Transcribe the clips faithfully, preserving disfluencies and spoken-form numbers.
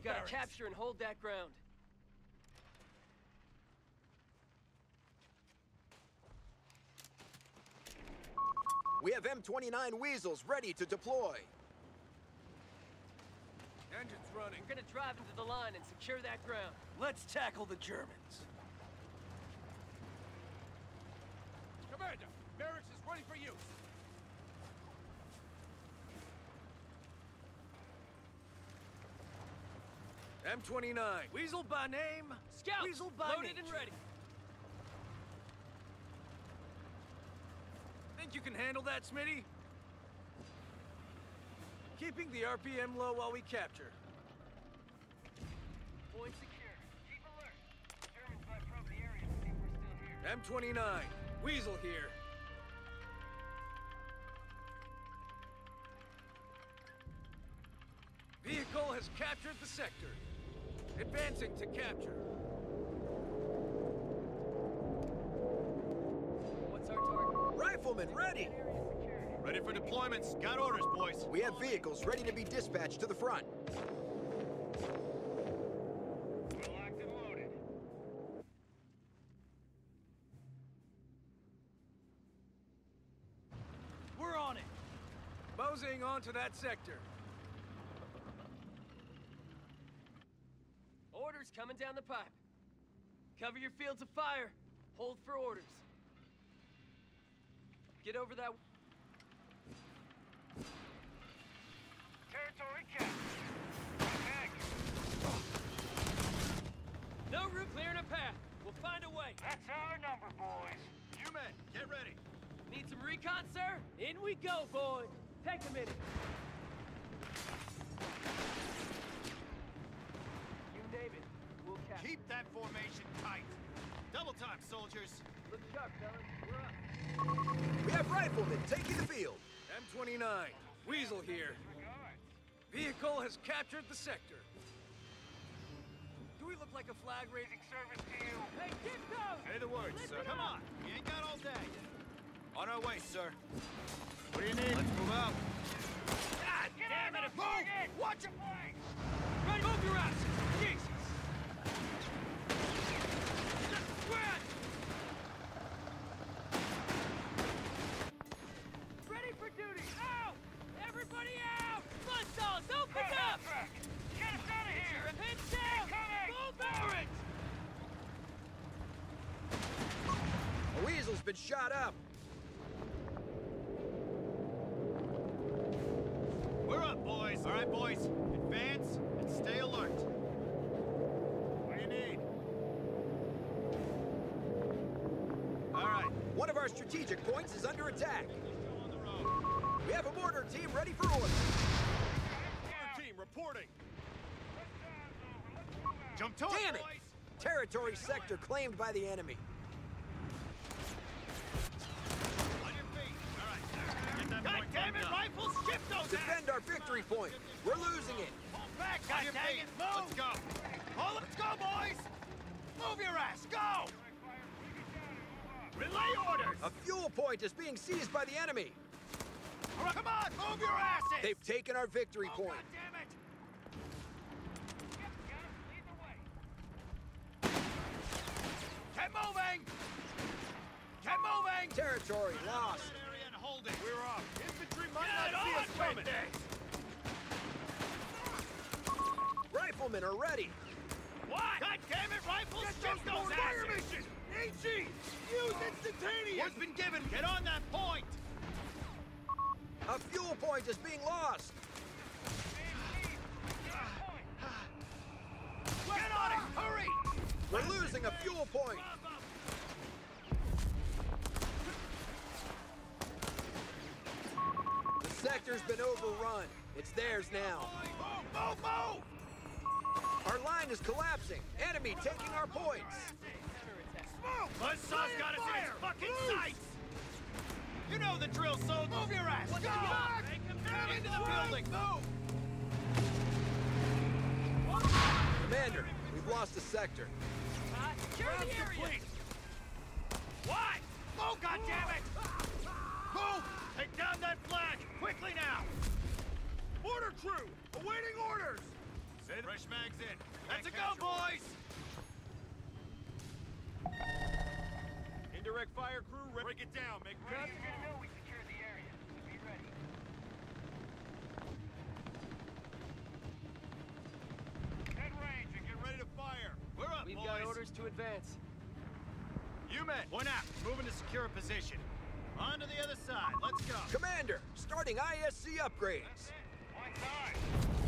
gotta barracks. capture and hold that ground. We have M twenty-nine Weasels ready to deploy. Engine's running. We're gonna drive into the line and secure that ground. Let's tackle the Germans. Commander, barracks is ready for use. M twenty-nine. Weasel by name. Scouts, Weasel by loaded nature. and ready. Think you can handle that, Smitty? Keeping the R P M low while we capture. Point secure. Keep alert. Germans might probe the area to see if we're still here. M twenty-nine. Weasel here. Vehicle has captured the sector. Advancing to capture. What's our target? Riflemen ready. Area secured. Ready for deployments. Got orders, boys. We have vehicles ready to be dispatched to the front. We're locked and loaded. We're on it. Moseying onto that sector. Orders coming down the pipe. Cover your fields of fire. Hold for orders. Get over that... Territory captured. Attack. No route clearing a path. We'll find a way. That's our number, boys. You men, get ready. Need some recon, sir? In we go, boys. Take a minute. You name it. We'll capture. Keep that formation tight. Double time, soldiers. Look sharp, fellas. We're up. We have riflemen taking the field. M twenty-nine. Weasel here. Vehicle has captured the sector. Do we look like a flag-raising service to you? Hey, keep going! Say the words, Listen sir. Come up. on. We ain't got all day. On our way, sir. What do you need? Let's move out. God Get damn on it! the target! Watch your flank! Ready, move your asses! Jesus! Squad! Ready for duty! Out! Everybody out! Buzzsaws, open up! Track. Get us out of here! Heads down! Incoming! Move over it! A Weasel's been shot up. We're up, boys. All right, boys. Advance and stay alert. What do you need? All right. One of our strategic points is under attack. Still on the road. We have a mortar team ready for orders. Our team reporting. Jump to Damn it, it! boys. Territory sector claimed by the enemy. On your feet. All right. Get that God point damn it, up. rifles! Shift those Defend our victory point. We're losing it. Pull back, On God your dang feet. it! Move! Let's go. Oh, let's go, boys! Move your ass! Go! Relay orders! A fuel point is being seized by the enemy. All right, come on! Move your asses! They've taken our victory Oh, point. God damn it! Keep moving! Keep moving! Territory lost. That area and hold it. We're up. Infantry might not see us coming! Riflemen are ready. What? God damn it, rifles! Get Shift those those fire asses! mission! A G! Use instantaneous! Word's been given. Get on that point. A fuel point is being lost. Get on it! Hurry! We're losing a fuel point. The sector's been overrun. It's theirs now. Move, move, move! Our line is collapsing. Enemy taking our points. Smoke! Buzzsaw's got us in his fucking sights. You know the drill, soldier! Move your ass! Go! Back! Get into the building. Move! Commander, we've lost a sector. Uh, secure Round the area! complete! What? Move, goddammit! Move! Take down that flag quickly now. Order crew! Awaiting orders! Say fresh mags in. That's a go, boys! Indirect fire crew, break it down. Make Ready cut. as you know we secured the area. Be ready. Head range and get ready to fire. We're up, We've boys. got orders to advance. You men, point out. Moving to secure a position. On to the other side. Let's go. Commander, starting I S C upgrades. One side.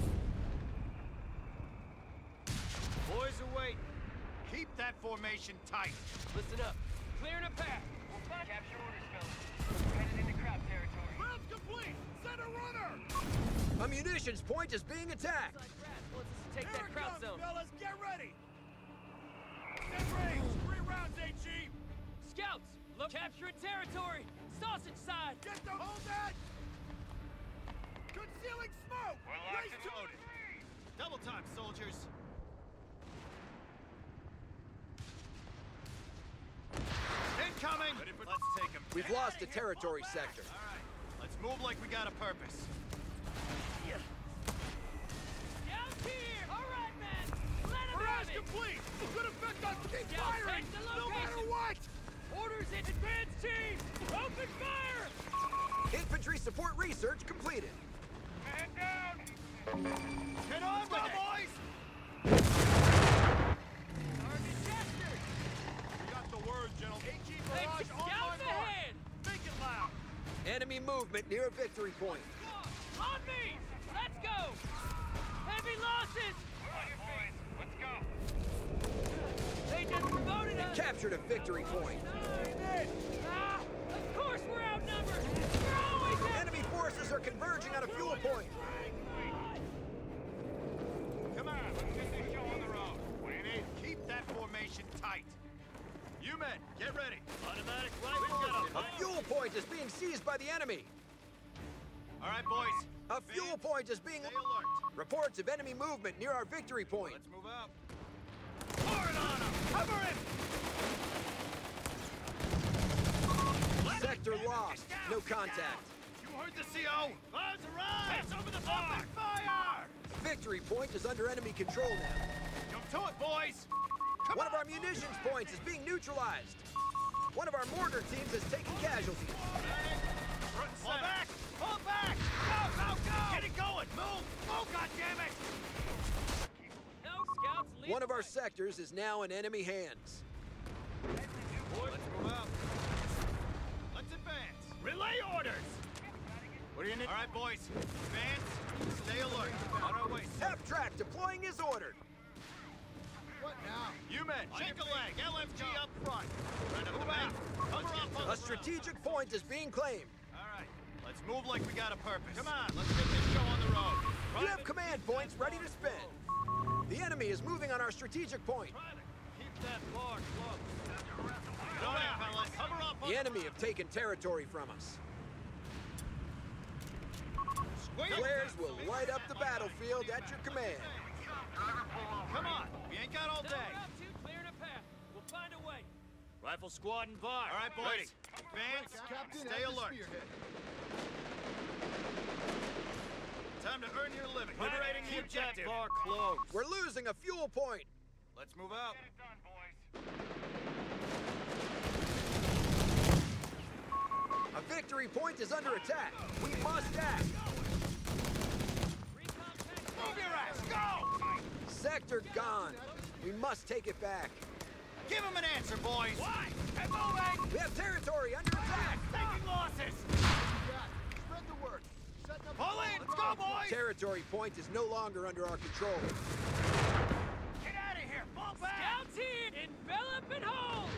Boys are waiting. Keep that formation tight. Listen up. Clearing a path. We'll find capture orders, fellas. We're headed into crowd territory. Round's complete. Send a runner. A munitions point is being attacked. Like rats wants us to take that crowd zone. fellas. Get ready. Set range. Three rounds, HE. Scouts, look, capturing territory. Sausage side. Get the hold that. Concealing smoke. We're locked Race and to- loaded. Double time, soldiers. Incoming. Let's take him. We've lost a territory sector. All right. Let's move like we got a purpose. Down here. All right, man. Let him have Barrage it. complete. Good effect on keep Down, firing. take the No matter location. what. Orders in advance team. Open fire. Infantry support research completed. Man down. Get on with it, boys. Target captured. We got the word, General. HE Thanks, barrage on my scouts mark. ahead. Make it loud. Enemy movement near a victory point. On me. Let's go. Heavy losses. On your feet. Let's go. They just promoted us. Captured a victory point. Ah, of course we're outnumbered. We're always out. Enemy forces are converging on a fuel point. Come on, let's get this show on the road. Wait, keep that formation tight. You men, get ready. Automatic rifle. A fuel point is being seized by the enemy. All right, boys. A fuel point is being... Stay alert. Reports of enemy movement near our victory point. Let's move out. Pour it on him! Cover him! Sector lost. No contact. You heard the C O? Fire's arrived! Hands over the bar! Fire! Victory point is under enemy control now. Jump to it, boys! Come One on! of our munitions points is being neutralized. One of our mortar teams has taken casualties. Front and Fall back! Fall back! Go, go, go! Get it going! Move! Move, goddammit! No scouts leave. One of our sectors is now in enemy hands. Boys, let's move out. Let's advance. Relay orders! What do you need? All right, boys. Advance. Stay alert. On our way. F-track deploying is ordered. What now? You men, shake a leg. L M G up front. Move out. Cover up on A strategic point is being claimed. All right. Let's move like we got a purpose. Come on, let's get this show on the road. You have command points ready to spin. The enemy is moving on our strategic point. Keep that bar close. Go ahead, fellas. Cover up on The enemy have taken territory from us. Flares will light up the battlefield at your command. Come on, we ain't got all No, day. we're up to clearing a path. We'll find a way. Rifle squad and bar. All right, boys. Advance. Stay alert. Time to earn your living. Liberating the objective. Bar closed. We're losing a fuel point. Let's move out. Get it done, boys. A victory point is under attack. We must act. Move your ass. Go! Sector gone. We must take it back. Give him an answer, boys. Why? Keep moving. We have territory under attack. Taking losses. Spread the word. Pull in. Let's go, boys. Territory point is no longer under our control. Get out of here. Fall back. Scouts here. Envelop and hold.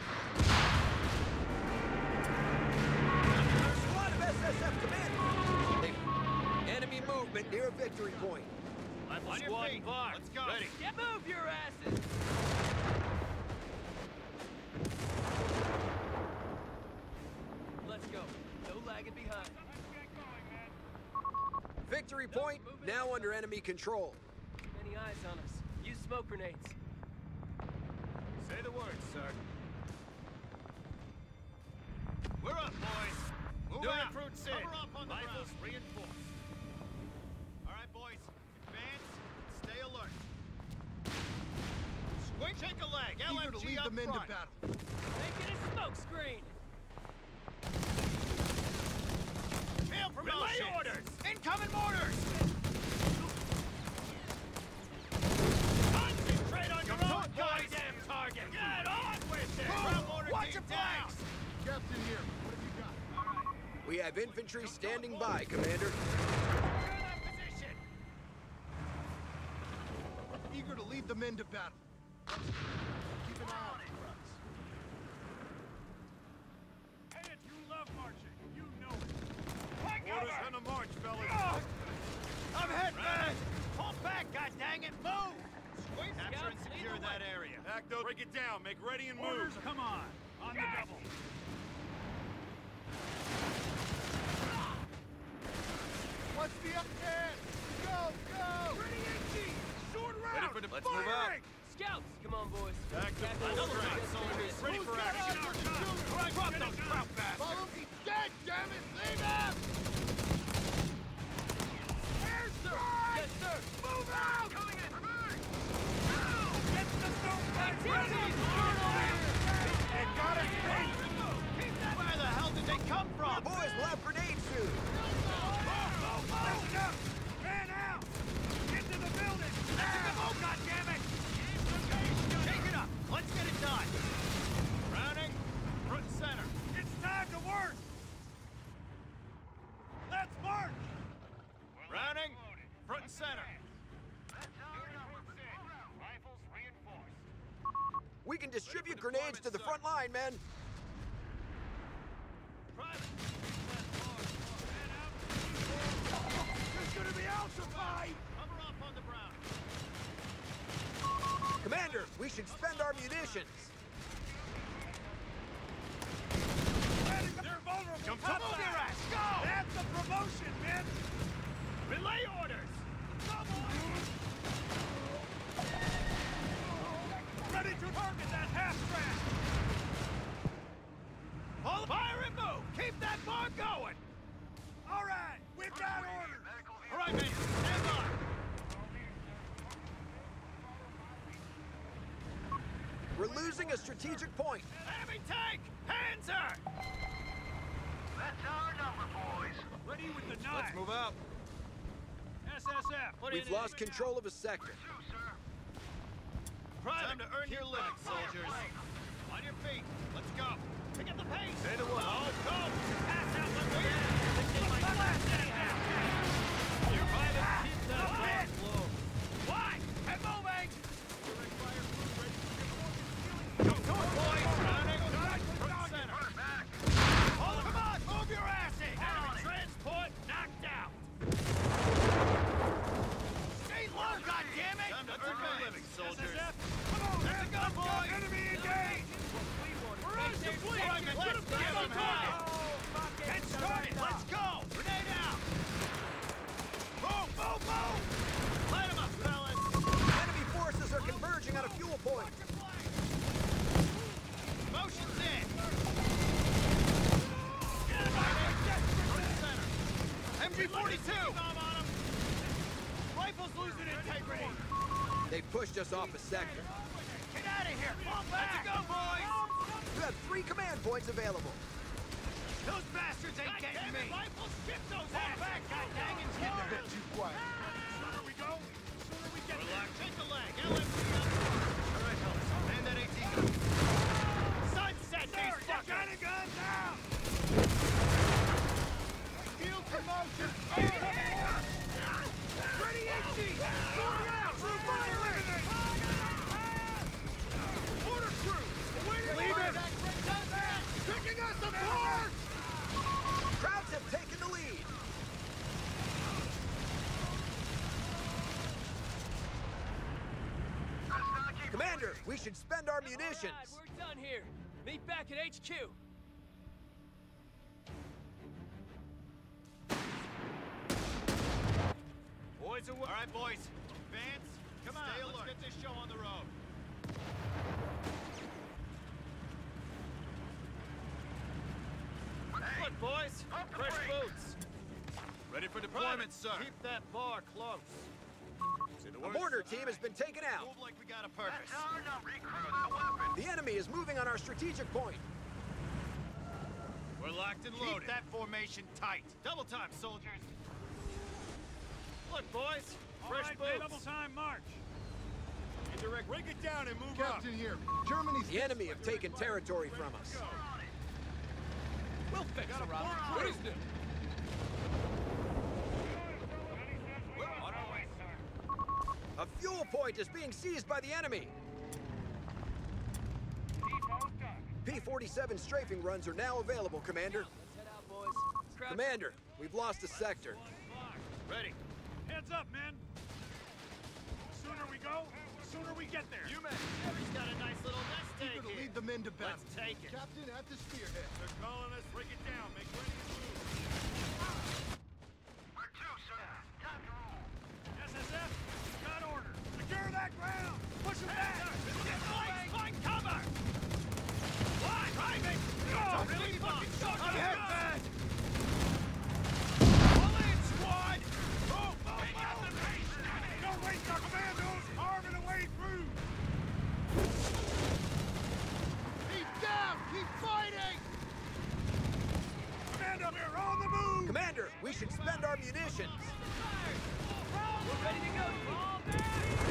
Squad of S S F command. They- Enemy movement near a victory point. Rifle squad and bar. Let's go. Ready. Get move your asses. Let's go. No lagging behind. Victory point now under enemy control. Too many eyes on us. Use smoke grenades. Say the word, sir. We're up, boys. Move New out. recruits in. Cover up on the Rifles ground. reinforced. All right, boys. Advance. Stay alert. to lead them into battle. Make it a smoke screen. Field promotions! Relay orders! Incoming mortars! Concentrate on your own goddamn target! Get on with it! Ground mortar Watch team down! Captain here, what have you got? All right. We have infantry standing by, Commander. Secure that position! Eager to lead the men to battle. Keep an eye on the trucks. Hey, you love marching. You know it. Orders on the march, fellas. I'm hit, man! Pull back, goddanggit! Move! Sweep, capture and secure that area. Acto, break it down. Make ready and move. Orders, come on. On the double. What's the upstand? Go, go! Ready, eighteen! Short round! Ready for the... Let's move out. Scouts, come on, boys. Active Captain, full double strength. check. Soldiers ready for action. Drop those crap bastards! Follow me dead, damn it! Leave him! Air, sir. Yes, sir. Move out! Coming in! Get the stone back ready! And got us pinned! Where the hell did they come from? The boys will have grenades soon. Listen up! Man out! Get to the building! Oh, goddammit! Take it up! Let's get it done! Browning, front and center. It's time to work! Let's march! Browning, front and center. Rifles reinforced. We can distribute grenades to the front line, men. Private. There's gonna be alcified! Cover up on the Brown. Commander, we should spend our munitions. They're vulnerable! Come Come move back. your ass! Go! That's the promotion, men! Relay orders! Ready to target that half-track! Hold fire and move! Keep that bar going! All right, we've got orders! All right, men, stand by! We're losing a strategic point. Enemy tank! Hands her! That's our number, boys. Ready with the knife! Let's move out. S S F! Put We've lost control of a sector. Two, sir. Private, time to earn your living, soldiers. On your feet. Let's go. Pick up the pace. Say the word. Oh, go! Pass out when we're in. Your private, keep that bar low. Why? Head moving! Go to it, boys! Browning, front center. Oh, come on! Move your asses! Enemy transport knocked out! Stay low, goddammit! Time to earn your living, soldiers. Come on, There you go, boys! enemy engaged! Rush the fleet! Let's get them hell! Get started! Let's go! Grenade out! Move, move, move! Light them up, fellas! Enemy forces are converging on a fuel point. Motion's in! Get him right center! M G forty-two! Rifles losing integrity! They pushed us off a sector. Get out of here! Fall back! Let's go, boys! You have three command points available. Those bastards ain't getting me! Rifles, skip those asses! Fall back, goddaggit! Get a bit too quiet. Sooner we go, sooner we get Relax. Take the leg. L M C up. All right, fellas. Man that eighteen gun. Sunset these fuckers! Got a gun down! Field promotion! Ready, eighteen! Going out! Through fire! Order crew! Awaiting Leave orders! it! Picking us apart! Krauts have taken the lead. Commander, we should spend our munitions. All right, we're done here. Meet back at H Q. Boys away. All right, boys. Vance, come on. Stay alert. Let's get this show on the road. Look, boys. Fresh boots. Ready for deployment, sir. Keep that bar close. A mortar team has been taken out. Move like we got a purpose. That's our number. Recruit the weapon. The enemy is moving on our strategic point. We're locked and loaded. Keep that formation tight. Double time, soldiers. Look, boys. All Fresh right, boots. man, double time march. Indirect. Break it down and move Captain up. here. Germany's The enemy have taken territory from us. We'll fix it, Rob. What is this? We're on our way, sir. A fuel point is being seized by the enemy. Depot done. P forty-seven strafing runs are now available, Commander. Let's head out, boys. Crouch. Commander, we've lost a sector. Ready. Heads up, men. The sooner we go, the sooner we get there. You men. He's got a nice little nest egg Eager to here. lead the men to battle. Let's take it. Captain at the spearhead. They're calling us. Break it down. Make ready to move. Where to, sir? Time to roll. S S F, got order. Secure that ground. Push them back. Flank, find cover! Why? Driving! Go! Really fucking shot! Ahead, man! Pull in, squad! Move, move, move! Don't waste our commandos carving a way through! Keep down! Keep fighting! Command up here, on the move! Commander, we should spend our munitions. We're ready to go. Fall back.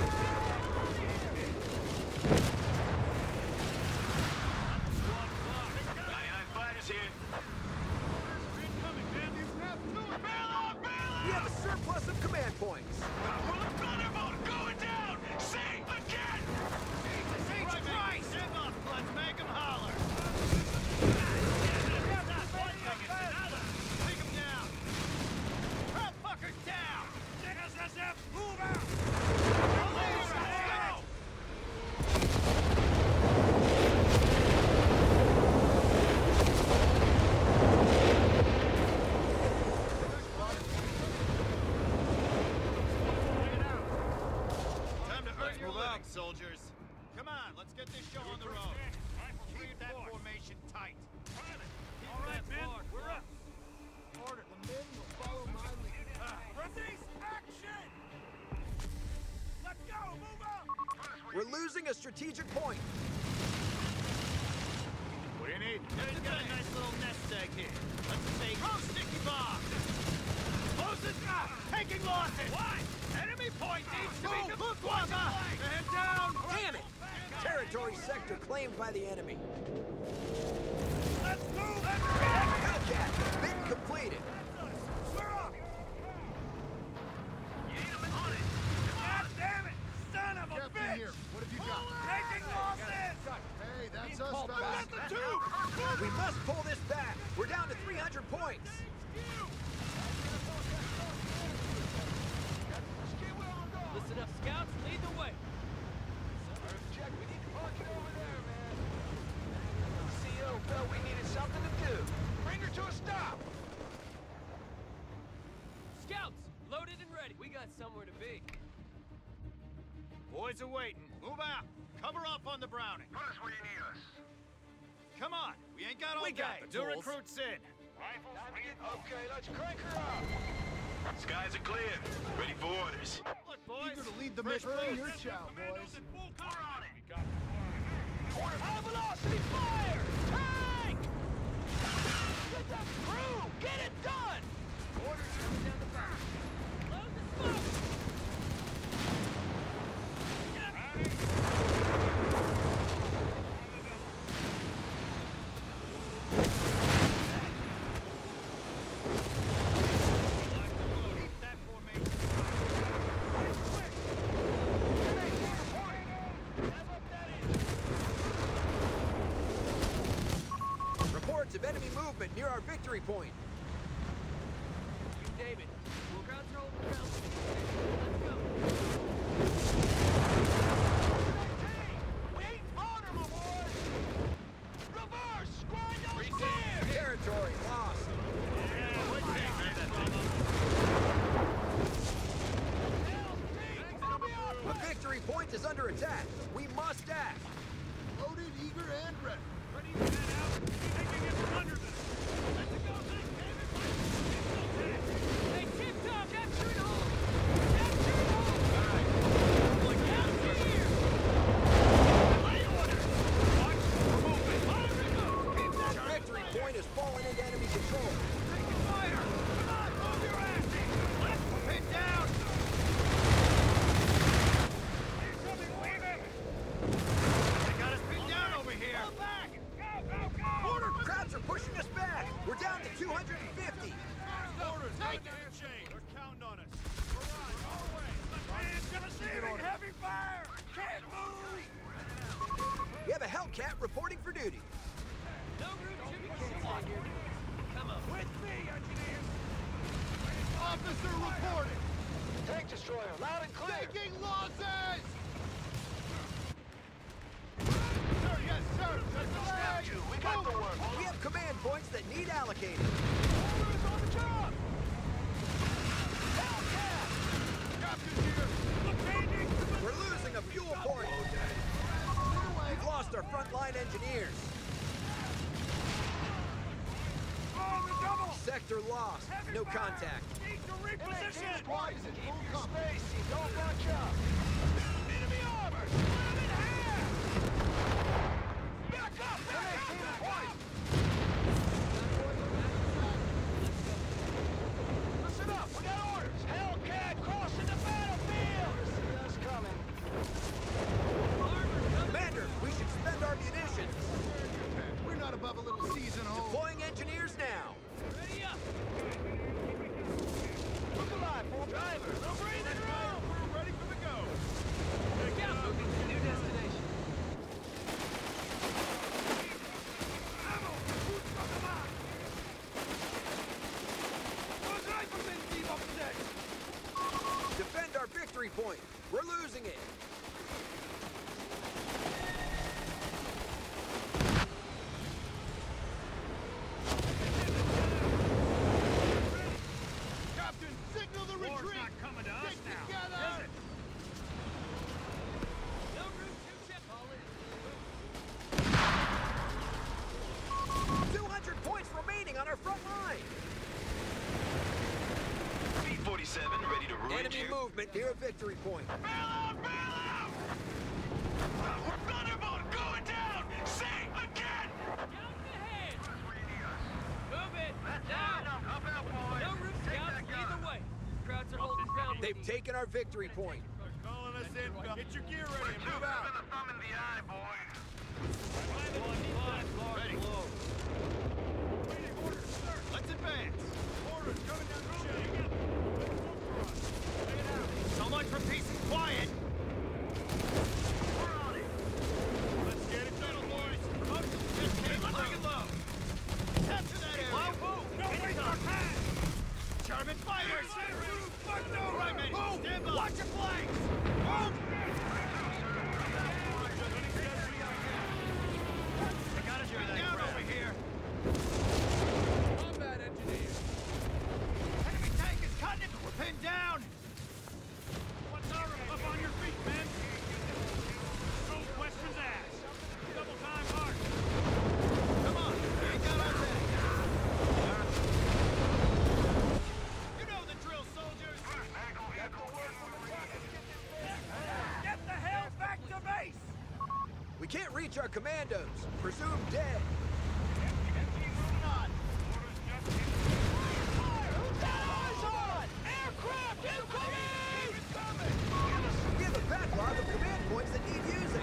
ninety-nine fighters here. Incoming, man! You have two! Bail on, bail We have a surplus of command points. Well, the thunderbolt going down! See, again! Jesus H. Christ! Him up! Let's make him holler! Take him down! That fucker's down! S S F, move out! Let's go! Time to earth move out, soldiers. Come on, let's get this show on the road. Keep that formation tight. All right, men, we're up. Order. The men will follow my lead. Release action! Let's go, move up! We're losing a strategic point. What do you need? He's got a nice little nest egg here. Let's take throw sticky bomb. Close this up. Taking losses. What? Enemy point needs to be Luftwaffe. Head down. Damn it! Territory sector claimed by the enemy. Let's move! Hellcat, bid completed. We're up! God damn it! Son of a Captain bitch! here. What have you got? Taking losses! Hey, that's us, Who fellas. got the two? We must pull this back. We're down to three hundred points. Listen up, scouts. Lead the way. Jack, we need to park it over there, man. C O felt we needed something to do. Bring her to a stop. Scouts, loaded and ready. We got somewhere to be. Boys are waiting. Move out. Cover up on the Browning. Put us where you need us. Come on. We ain't got all We day. got the New tools. recruits in. Rifles, ready to Okay, let's crank her up. Skies are clear. Ready for orders. Look, boys. Eager to lead the Fresh men. Earn boots. your chow, boys. We're on it. High velocity fire! Tank! Get that through! Get it done! Orders coming down the back. Load the smoke. Keep that formation. Reports of enemy movement near our victory point. You David. We'll ground control the ground. Let's go. We ain't vulnerable, boys! Reverse! Squad no fear! Territory lost. A victory point is under attack. We must act. Loaded, eager, and ready. Ready to head out, taking it from under them. Let's go, let's Hey, tip top, capture it all. Capture it all. Receiving heavy fire! Can't move! We have a Hellcat reporting for duty. No room to be squandered. Come on. With me, engineers! Officer reporting! Tank destroyer, loud and clear. Taking losses! Sir, yes, sir! Just a Snap you, we got the work. We have command points that need allocated. Orders on the job. Hellcat! Captain here! Locating! We're losing a fuel point. We've lost our frontline engineers. On the double! Sector lost. Heavy No fire! contact. Need to reposition! Why is it Keep full your company? spacing, don't bunch up. Enemy armor, split in half. Back up, back up, back up. Listen up, we got orders. Hellcat crossing the battlefield. See us coming. Commander, we should spend our munitions. We're not above a little season hold. Deploying engineers now. Ready up. Look alive, full driver. No breathing room. We're ready for the go! Scout moving to new destination. Ammo! Who's got the mark? Those riflemen team up next! Defend our victory point. We're losing it. Captain, signal the War's retreat! not coming to us Stick now, together! is it? No room to chip. All in. two hundred points remaining on our front line. B forty-seven ready to ruin Enemy movement near a victory point. Bail out, bail out! Thunderbolt going down! Say again! Down ahead. Move it. Now. Up out, boys. No room scouts either way. Crowds are holding ground. They've taken our victory point. They're calling us in. Get your gear ready and move out. the thumb in the eye, boys. Ready. Let's advance. Orders coming down the chain. So much for peace and quiet. Let's get it done, boys. Promotion just came through. Low. Capture that area. Don't waste our time! German fighters. Fuck no! Right, man. Move! Stand by. Watch your flanks! Move! I gotta hear that down over here. Combat engineer. Enemy tank is cutting it. We're pinned down. What's our up on your feet, men? No questions asked. Double time march. Come on. We ain't got our tank. You know the drill, soldiers. Get the hell back to base! We can't reach our commandos. Presumed dead. Eyes on! Aircraft incoming! We have a backlog of command points that need using.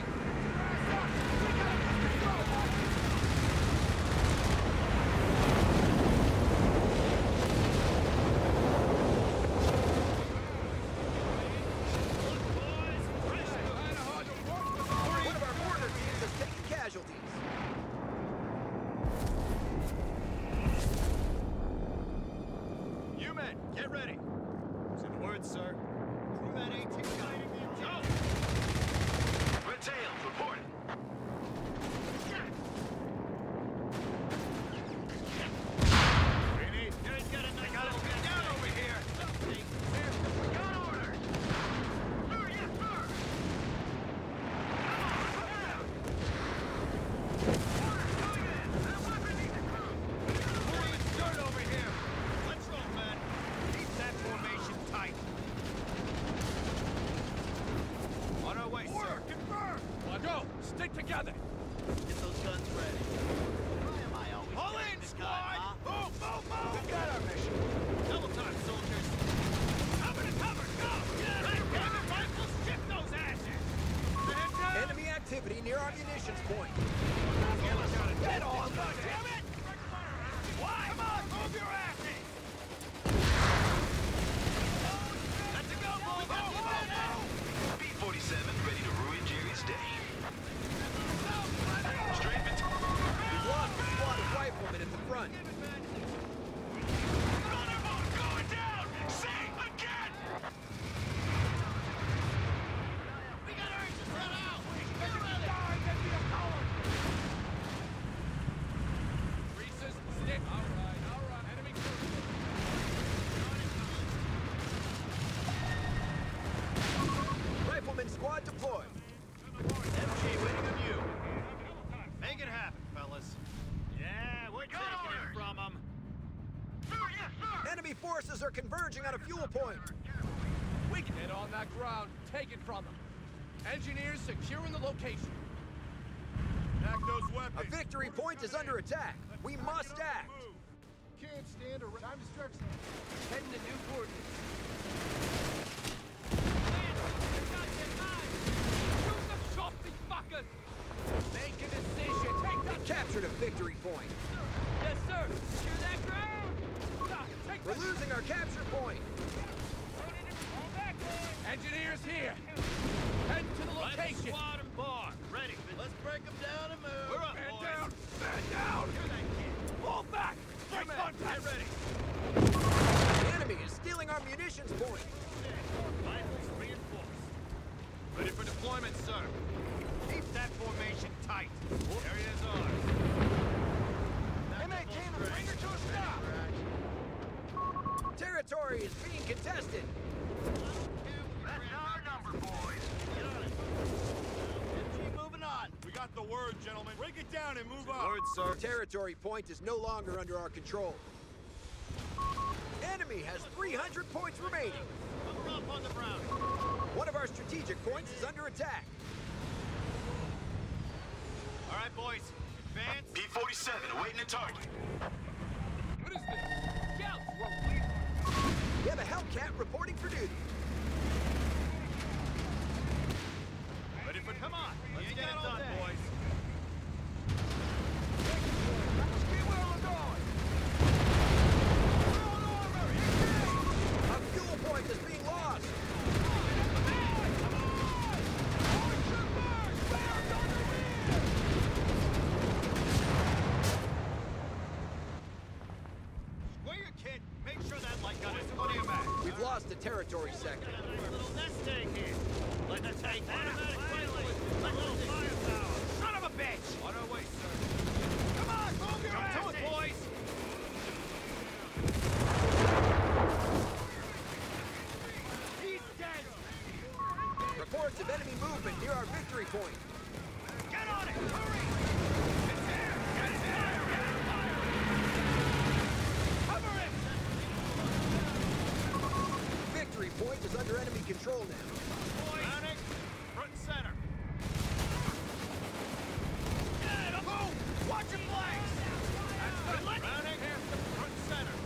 One of our border teams has taken casualties. You men, get ready. Send word, sir. Crew that eighteen guiding the attack. Red Tails, report. Ready? There's got a nice little bit down over here. We got orders. Sir, yes, sir. Orders coming in. That weapon needs a crew. Pouring dirt over here. Let's roll, men. Keep that formation tight. On our way, Order sir. confirmed! Now go! Stick together! Get those guns ready. Why am I always All in, squad! Move, move, move! We got our mission. Double time, soldiers. Cover to cover! Go! Get out! Damn it, rifles, ship those asses! Head down! Enemy activity near our munitions point. Get on, damn it! Why? Come on, move your asses! Let's go, boys. Let's get that out. Gameplan squad deployed. M G waiting on you. Make it happen, fellas. Yeah, we're taking it from them. Enemy forces are converging on a fuel point. We can get on that ground, take it from them. Engineers securing the location. Back those A weapons. victory point is under attack. We must act. Can't stand around. Time to stretch. Heading to new coordinates. Shoot them shot, these fuckers! Make a decision. Take We that. captured a victory point. Yes, sir! Secure that ground! Ah, take We're the... losing our capture point. Fall back, boys! Engineers here. Head to the Rifle location. squad and bar. Ready. Let's break them down and move. We're up, Man boys. down. Man down. Hear that kid. Fall back. Break Get contact. ready. The enemy is stealing our munitions point. Rifles reinforced. Ready for deployment, sir. Keep that formation tight. Area's ours. M A team, bring her to a stop. Territory is being contested. That's our number, boys. Get on it. M G moving on. We got the word, gentlemen. Break it down and move up. Word, The sir. territory point is no longer under our control. Enemy has three hundred points remaining. Cover up on the ground. One of our strategic points is under attack. All right, boys. Advance. B forty-seven awaiting a target. What is this? Scouts! We have a Hellcat reporting for duty. Ready for... Come on. Let's get it done, boys. A fuel point is being lost. Where you kid? Make sure that light gun is plenty of mag. We've lost the territory sector. Nice little nest egg here. Let's take that. Automatic rifle. Let's little firepower. Son of a bitch! On our way, sir. Come on, move your asses! Come to it, boys! He's dead! Reports of enemy movement near our victory point. Get on it! Hurry! It's here! Get it there! Get it fire! Cover it! Victory point is under enemy control now. Boys! Mounting! Front and center! Get him! Move! Watch your flanks! That's good! Mounting! Front and center!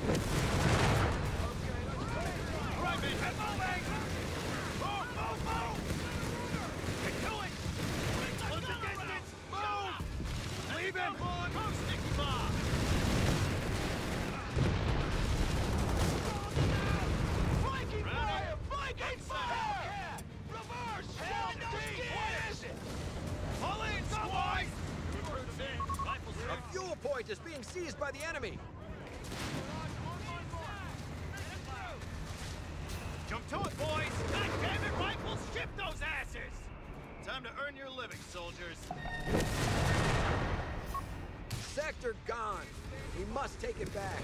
All right, men! Head moving! Move! Move! Move! Get to it! Close the distance! Move! Leave him! Move, Sticky Bob! Flanking fire! Flanking fire! Reverse! Hell, what is it? Pull in, squad! Rifles A fuel point is being seized by the enemy. Jump to it, boys! God damn it, rifles! Ship those asses! Time to earn your living, soldiers. Sector gone. We must take it back.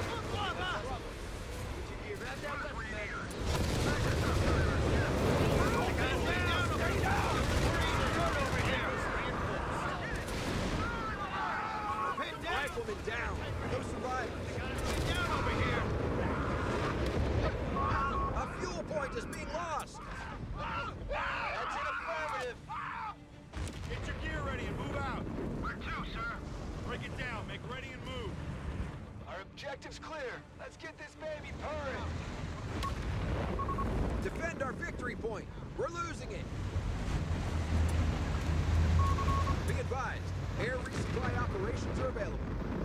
Rifleman down. No survivors. Get down over here! A fuel point is being lost. That's an affirmative! Get your gear ready and move out. Where to, sir? Break it down. Make ready and move. Our objective's clear. Let's get this baby purring. Defend our victory point. We're losing it. Be advised, air resupply operations are available.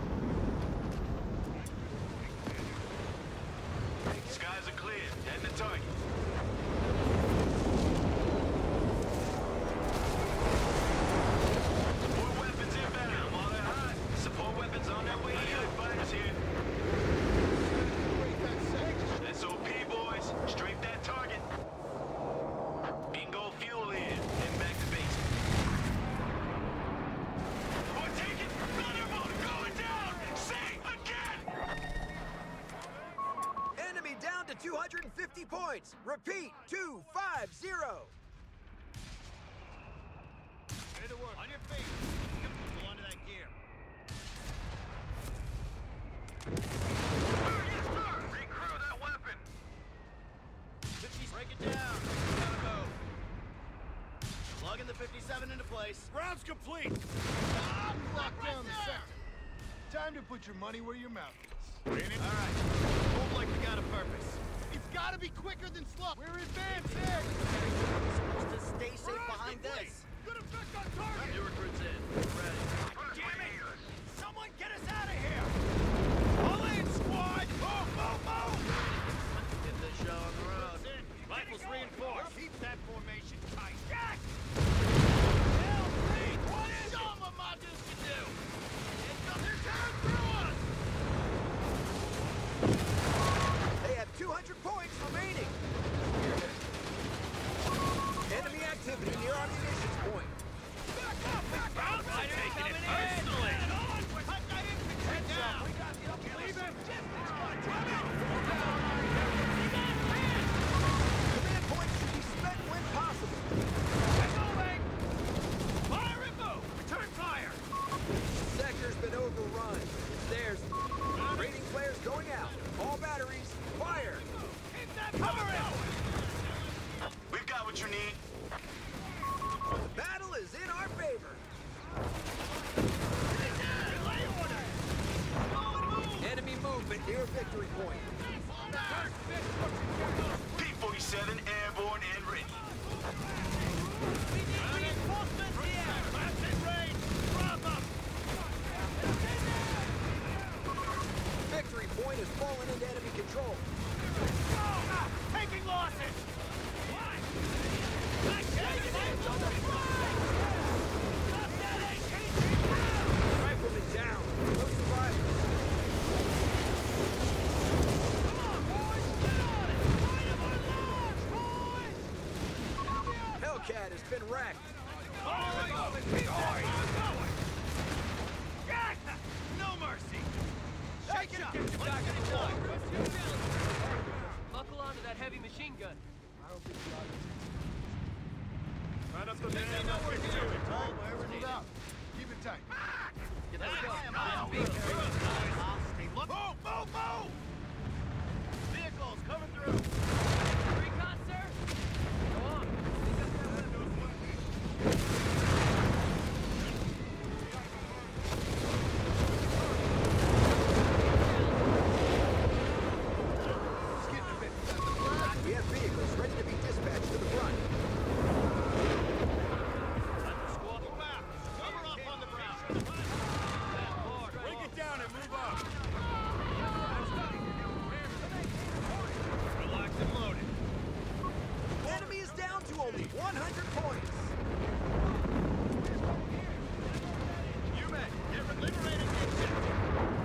Skies are clear. Heading to target. Support weapons inbound. While they're hot, support weapons on their way. Good fighters here. S O P, boys. Strafe that target. Bingo fuel in. Heading back to base. We're taking Thunderbolt going down. Say again. Enemy down to two hundred fifty points. Repeat, two five zero. Ready to work. On your feet. Go onto that gear. Yes, sir! Recrew that weapon! fifty, break it down. Gotta move. Plugging the fifty-seven into place. Round's complete. Ah, Lock down the sector. Time to put your money where your mouth is. All right. Move like we got a purpose. It's gotta be quicker than slow. We're advancing. Supposed to stay safe behind this. Good effect on target. New recruits in. Ready. Damn it! Someone get us out of here! Pull in, squad! Move, move, move! Get this show on the road. Rifles reinforced. Keep that formation tight. Jack! Help me! What is Show them what my dudes can do! They're tearing through us! They have two hundred points remaining. Enemy activity near our munitions point. Back up! Back up! I'm taking it personally! Cut that infantry down! We got the upper leave him! Command points should be spent when possible. Moving! Fire and move! Return fire! Sector's been overrun. It's theirs. Rating flares going out. All batteries, fire! Keep that cover out! We've got what you need. The battle is in our favor. Relay order! Enemy movement near victory point. P forty-seven airborne and ready. We need reinforcements here! That's in range! Drop them! Victory point has fallen into enemy control. Ah, taking losses! What? I can't get on the flag! Stop that A K! Rifleman down. No survivors. Come on, boys! Get on it! Fight him on large, boys! Hellcat has been wrecked. Boys! Keep that going! Jack! No mercy! Shake it up! Let's get it done! Buckle onto that heavy machine gun. Right up the They damn know we're here. All wherever move needed. out. Keep it tight. Let's go. Move, move, move! Vehicles coming through. Recon, sir? Go on. We have vehicles ready to be dispatched to the front. Squad back. Cover up on the ground. Break it down and move up. Relax and loaded. Enemy is down to only one hundred points. You men, get liberated the objective.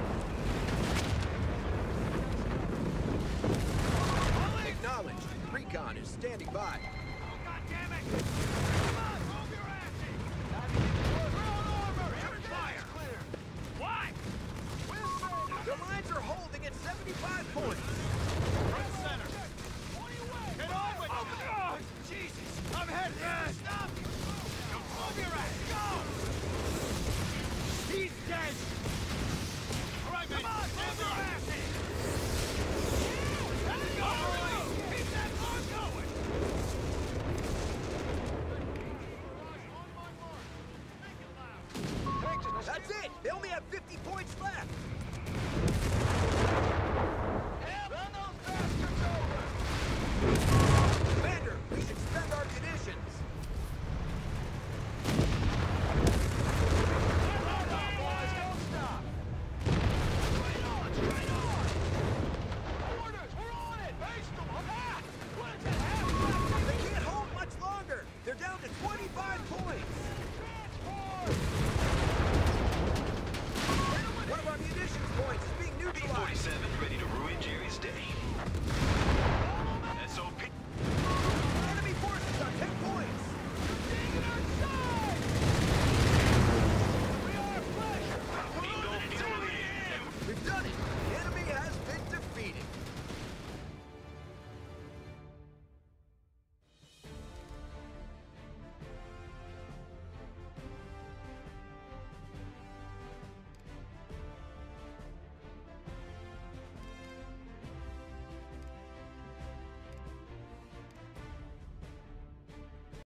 Acknowledged. Recon is standing by. Oh, God damn it! Come on, move your asses! Throw an armor! Every fire! Clear! What? The lines are holding at seventy-five points.